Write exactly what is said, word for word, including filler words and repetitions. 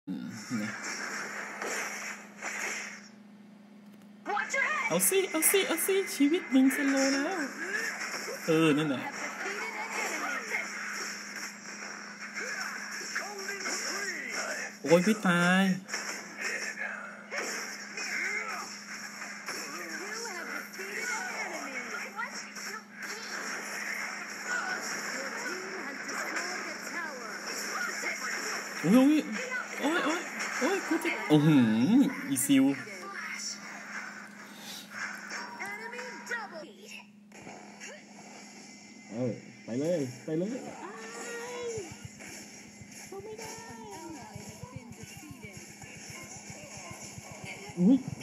เอาสิเอาสิเอาสิชีวิตมึงสโลว์แล้วเออนั่นแหละโอ้ยพี่ตายโอ้ยโอ้ยโอ้ยโอ้ยกูจะโอ้โหอีซิวเออไปเลยไปเลยอุ้ย